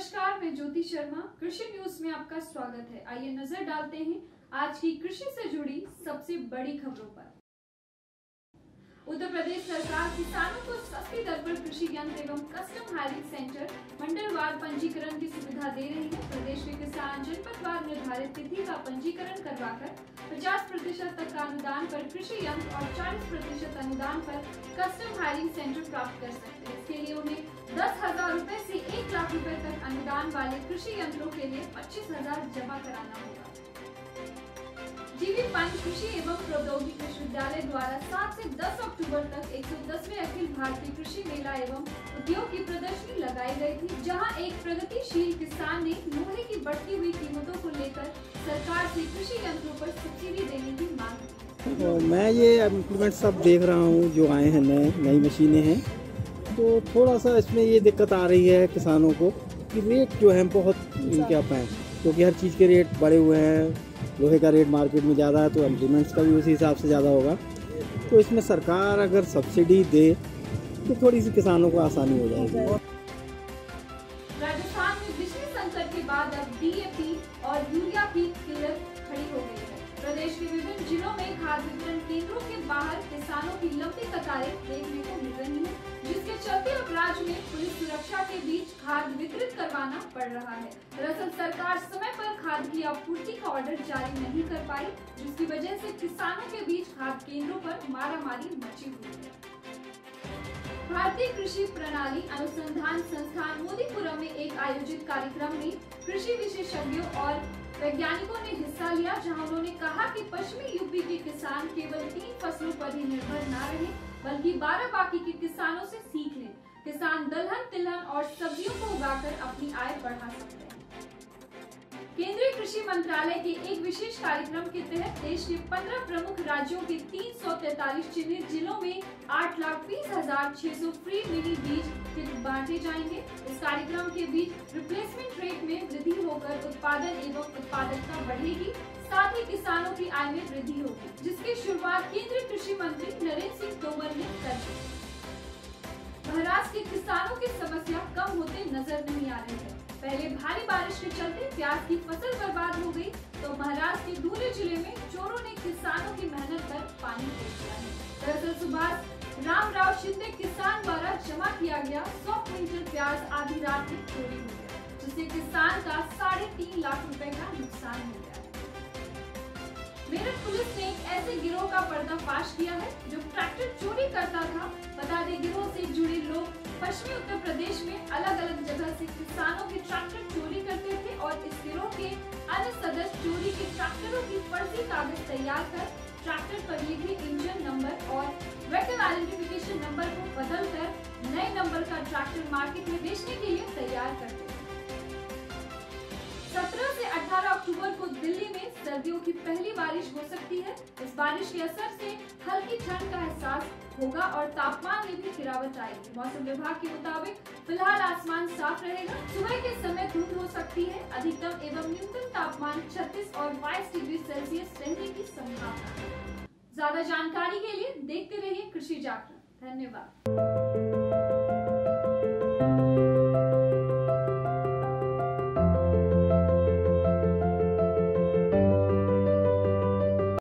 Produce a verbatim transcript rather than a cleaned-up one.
नमस्कार, मैं ज्योति शर्मा। कृषि न्यूज में आपका स्वागत है। आइए नजर डालते हैं आज की कृषि से जुड़ी सबसे बड़ी खबरों पर। उत्तर प्रदेश सरकार किसानों को सस्ती दर पर कृषि यंत्र एवं कस्टम हायरिंग सेंटर मंडलवार पंजीकरण की सुविधा दे रही है। प्रदेश के किसान जनपदवार निर्धारित तिथि का पंजीकरण करवाकर पचास प्रतिशत तक का अनुदान पर कृषि यंत्र और चालीस प्रतिशत अनुदान पर कस्टम हायरिंग सेंटर प्राप्त कर सकते हैं। इसके लिए उन्हें दस हजार रूपए से एक लाख रुपए तक अनुदान वाले कृषि यंत्रों के लिए पच्चीस हजार जमा कराना होगा। जीवी पानी कृषि एवं प्रौद्योगिकी विश्वविद्यालय द्वारा सात से दस अक्टूबर तक एक सौ दसवें अखिल भारतीय कृषि मेला एवं उद्योग की प्रदर्शनी लगाई गई थी, जहां एक प्रगतिशील किसान ने लोहे की बढ़ती हुई कीमतों को लेकर सरकार से कृषि यंत्रों पर सब्सिडी देने की मांग की। तो मैं ये इम्प्लीमेंट सब देख रहा हूँ जो आए हैं, नए नई मशीनें हैं, तो थोड़ा सा इसमें ये दिक्कत आ रही है किसानों को कि रेट जो है बहुत इनके अप हैं, क्योंकि हर चीज़ के रेट बढ़े हुए हैं। लोहे का रेट मार्केट में ज़्यादा है तो इम्प्लीमेंट्स का भी उसी हिसाब से ज़्यादा होगा। तो इसमें सरकार अगर सब्सिडी दे तो थोड़ी सी किसानों को आसानी हो जाएगी। राजस्थान में बिजली संकट के बाद अब डी ए पी और यूरिया की किल्लत खड़ी हो गई है। प्रदेश के विभिन्न जिलों में खाद वितरण केंद्रों के बाहर किसानों की लंबी कतारें देखने को मिल रही हैं, जिसके चलते अब राज्य में पुलिस सुरक्षा के बीच खाद वितरित करवाना पड़ रहा है। दरअसल सरकार समय पर खाद की आपूर्ति का ऑर्डर जारी नहीं कर पाई, जिसकी वजह से किसानों के बीच खाद केंद्रों पर मारामारी मची हुई है। भारतीय कृषि प्रणाली अनुसंधान संस्थान मोदीपुरम में एक आयोजित कार्यक्रम में कृषि विशेषज्ञों और वैज्ञानिकों ने हिस्सा लिया, जहां उन्होंने कहा कि पश्चिमी यूपी के किसान केवल तीन फसलों पर ही निर्भर न रहे, बल्कि बारह बाकी के किसानों से सीख लें। किसान दलहन, तिलहन और सब्जियों को उगाकर अपनी आय बढ़ा सकते हैं। केंद्रीय कृषि मंत्रालय के एक विशेष कार्यक्रम के तहत देश के पंद्रह प्रमुख राज्यों के तीन सौ तैतालीस चिन्हित जिलों में आठ लाख बीस हजार छह सौ फ्री मिनी बीज किट बांटे जाएंगे। इस कार्यक्रम के बीच रिप्लेसमेंट रेट में वृद्धि होकर उत्पादन एवं उत्पादकता बढ़ेगी, साथ ही किसानों की आय में वृद्धि होगी, जिसकी शुरुआत केंद्रीय कृषि मंत्री नरेंद्र सिंह तोमर ने कर दी। महाराष्ट्र के किसानों की समस्या कम होते नजर नहीं आ रही है। पहले भारी बारिश के चलते प्याज की फसल बर्बाद हो गई, तो महाराष्ट्र के धुले जिले में चोरों ने किसानों की मेहनत पर पानी फेर दिया है। दरअसल सुभाष रामराव शिंदे किसान द्वारा जमा किया गया सौ क्विंटल प्याज आधी रात में चोरी हो गया, जिससे किसान का साढ़े तीन लाख रुपए का नुकसान हो गया। मेरठ पुलिस ने एक ऐसे गिरोह का पर्दाफाश किया है जो ट्रैक्टर चोरी करता था। बता दें, गिरोह से जुड़े लोग पश्चिमी उत्तर प्रदेश में अलग अलग जगह से किसानों के ट्रैक्टर चोरी करते थे और इस गिरोह के अन्य सदस्य चोरी के ट्रैक्टरों की फर्जी कागज तैयार कर ट्रैक्टर पर लिखे इंजन नंबर और व्हीकल आइडेंटिफिकेशन नंबर को बदलकर नए नंबर का ट्रैक्टर मार्केट में बेचने के लिए तैयार करते थे। सत्रह से अठारह अक्टूबर को दिल्ली में सर्दियों की पहली बारिश हो सकती है। इस बारिश के असर से हल्की ठंड का एहसास होगा और तापमान में भी गिरावट आएगी। मौसम विभाग के मुताबिक फिलहाल आसमान साफ रहेगा। सुबह के समय धूप हो सकती है। अधिकतम एवं न्यूनतम तापमान छत्तीस और बाईस डिग्री सेल्सियस रहने की संभावना है। ज्यादा जानकारी के लिए देखते रहिए कृषि जागरण। धन्यवाद।